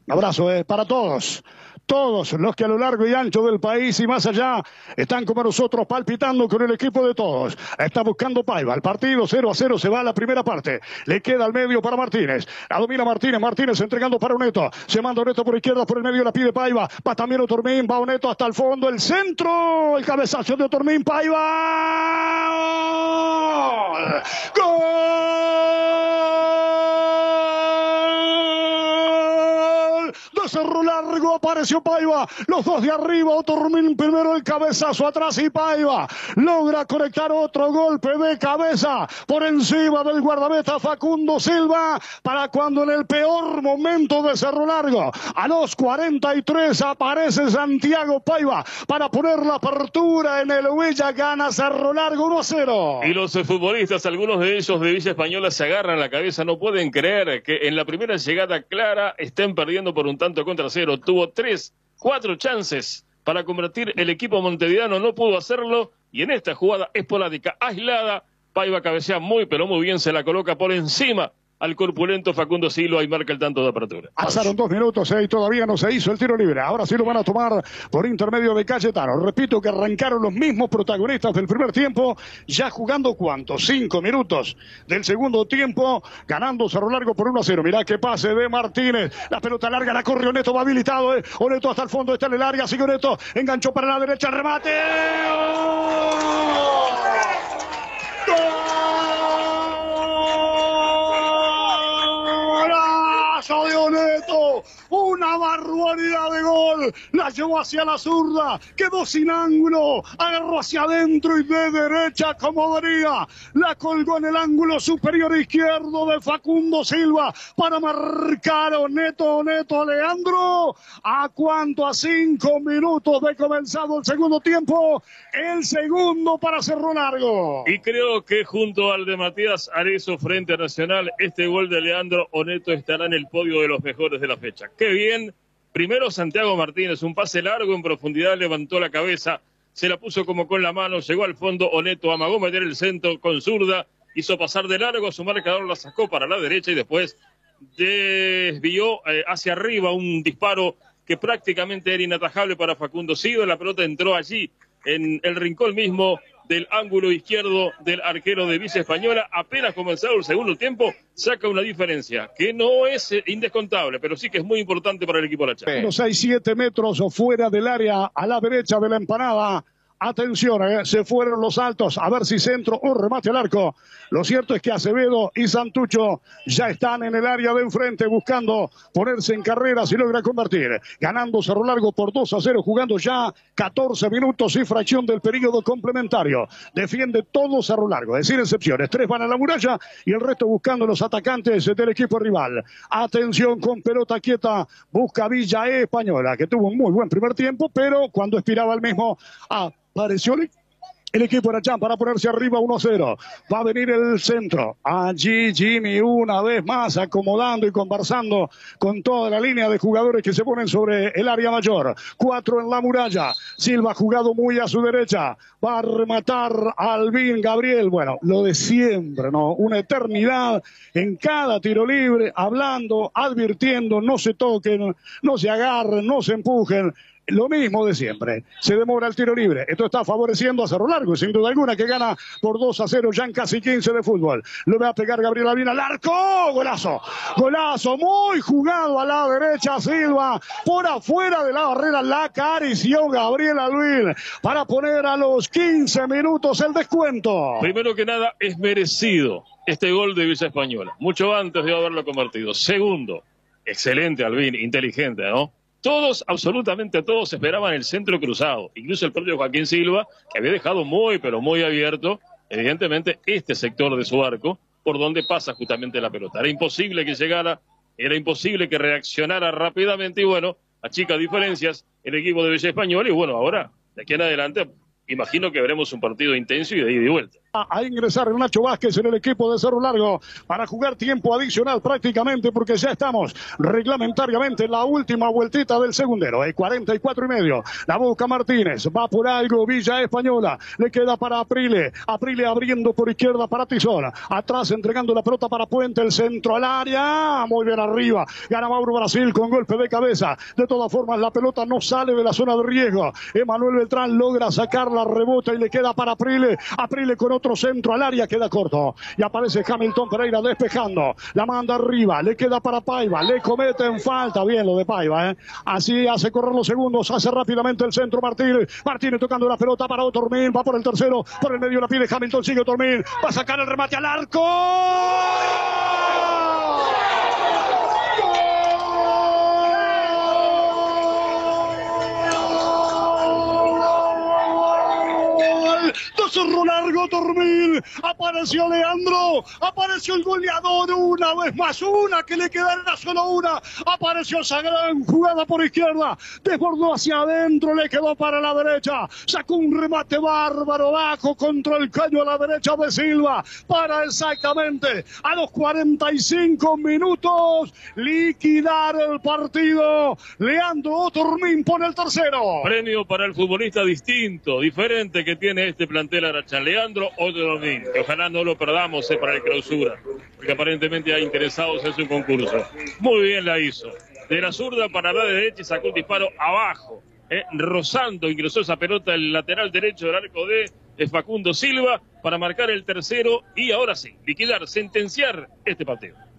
Abrazo para todos. Todos los que a lo largo y ancho del país y más allá están como nosotros palpitando con el equipo de todos. Está buscando Paiva. El partido 0-0 se va a la primera parte. Le queda al medio para Martínez. La domina Martínez. Martínez entregando para Oneto. Se manda Oneto por izquierda, por el medio la pide Paiva. Va también Otormín. Va Oneto hasta el fondo. El centro. El cabezazo de Otormín. Paiva. ¡Gol! Cerro Largo, apareció Paiva, los dos de arriba, Otormín primero, el cabezazo atrás y Paiva logra conectar otro golpe de cabeza por encima del guardameta Facundo Silva, para cuando en el peor momento de Cerro Largo, a los 43 aparece Santiago Paiva para poner la apertura en el Huella. Gana Cerro Largo 1-0. Y los futbolistas, algunos de ellos de Villa Española, se agarran la cabeza, no pueden creer que en la primera llegada clara estén perdiendo por un tanto contra cero. Tuvo 3-4 chances para convertir el equipo montevideano, no pudo hacerlo, y en esta jugada esporádica, aislada, Paiva cabecea muy pero muy bien, se la coloca por encima al corpulento Facundo Silva y marca el tanto de apertura. Pasaron 2 minutos y todavía no se hizo el tiro libre. Ahora sí lo van a tomar por intermedio de Cayetano. Repito que arrancaron los mismos protagonistas del primer tiempo, ya jugando ¿cuánto? 5 minutos del segundo tiempo, ganando Cerro Largo por 1-0. Mirá que pase de Martínez. La pelota larga, la corre Oneto, va habilitado. Oneto hasta el fondo, está en el área, sigue Oneto, enganchó para la derecha, remate. ¡Gol! De Oneto, una barbaridad de gol, la llevó hacia la zurda, quedó sin ángulo, agarró hacia adentro y de derecha como venía, la colgó en el ángulo superior izquierdo de Facundo Silva para marcar Oneto, Leandro, ¿a cuánto? A 5 minutos de comenzado el segundo tiempo, el segundo para Cerro Largo. Y creo que junto al de Matías Arezzo frente a Nacional, este gol de Leandro Oneto estará en el podio de los mejores de la fecha. ¡Qué bien! Primero Santiago Martínez, un pase largo en profundidad, levantó la cabeza, se la puso como con la mano, llegó al fondo, Oneto amagó meter el centro con zurda, hizo pasar de largo, su marcador la sacó para la derecha y después desvió hacia arriba un disparo que prácticamente era inatajable para Facundo Silva. La pelota entró allí en el rincón mismo del ángulo izquierdo del arquero de Villa Española. Apenas comenzado el segundo tiempo, saca una diferencia que no es indescontable, pero sí que es muy importante para el equipo de la Chapa. Unos 6-7 metros fuera del área, a la derecha de la empanada. Atención, se fueron los altos, a ver si centro o remate al arco. Lo cierto es que Acevedo y Santucho ya están en el área de enfrente buscando ponerse en carrera si logra convertir. Ganando Cerro Largo por 2-0, jugando ya 14 minutos y fracción del periodo complementario. Defiende todo Cerro Largo, es decir, excepciones. 3 van a la muralla y el resto buscando los atacantes del equipo rival. Atención con pelota quieta, busca Villa Española, que tuvo un muy buen primer tiempo, pero cuando expiraba el mismo, apareció el equipo de la Champ para ponerse arriba 1-0. Va a venir el centro. Allí Jimmy una vez más acomodando y conversando con toda la línea de jugadores que se ponen sobre el área mayor. 4 en la muralla. Silva jugado muy a su derecha. Va a rematar Albín Gabriel. Bueno, lo de siempre, ¿no? Una eternidad en cada tiro libre, hablando, advirtiendo, no se toquen, no se agarren, no se empujen. Lo mismo de siempre, se demora el tiro libre, esto está favoreciendo a Cerro Largo, sin duda alguna, que gana por 2-0 ya en casi 15 de fútbol. Lo va a pegar Gabriel Albín al arco, golazo, golazo, muy jugado a la derecha Silva, por afuera de la barrera, la acarició Gabriel Albín para poner a los 15 minutos el descuento. Primero que nada, es merecido este gol de Villa Española, mucho antes de haberlo convertido. Segundo, excelente Albín, inteligente, ¿no? Todos, absolutamente todos, esperaban el centro cruzado. Incluso el propio Joaquín Silva, que había dejado muy, pero muy abierto, evidentemente, este sector de su arco, por donde pasa justamente la pelota. Era imposible que llegara, era imposible que reaccionara rápidamente, y bueno, achica diferencias el equipo de Villa Española, y bueno, ahora, de aquí en adelante, imagino que veremos un partido intenso y de ida y vuelta. a ingresar el Nacho Vázquez en el equipo de Cerro Largo para jugar tiempo adicional prácticamente, porque ya estamos reglamentariamente en la última vueltita del segundero. Hay 44,5. La busca Martínez, va por algo Villa Española, le queda para Aprile abriendo por izquierda para Tizón, atrás entregando la pelota para Puente, el centro al área, muy bien arriba, gana Mauro Brasil con golpe de cabeza. De todas formas la pelota no sale de la zona de riesgo. Emanuel Beltrán logra sacarla, rebota y le queda para Aprile con otro centro al área, queda corto y aparece Hamilton Pereira despejando, la manda arriba, le queda para Paiva, le cometen falta, bien lo de Paiva, así hace correr los segundos, hace rápidamente el centro Martínez tocando la pelota para Otormín, va por el tercero, por el medio la pide Hamilton, sigue Otormín, va a sacar el remate al arco. Cerro Largo, Tormín, apareció Leandro, apareció el goleador una vez más, una que le quedará solo una, apareció esa gran jugada por izquierda, desbordó hacia adentro, le quedó para la derecha, sacó un remate bárbaro bajo contra el caño a la derecha de Silva, para exactamente a los 45 minutos liquidar el partido. Leandro Otormín pone el tercero. Premio para el futbolista distinto, diferente que tiene este plantel Aracha, Leandro Otormín, que ojalá no lo perdamos para el clausura, porque aparentemente hay interesados en su concurso. Muy bien la hizo, de la zurda para la derecha y sacó un disparo abajo, rozando, ingresó esa pelota el lateral derecho del arco de Facundo Silva para marcar el tercero y ahora sí, liquidar, sentenciar este partido.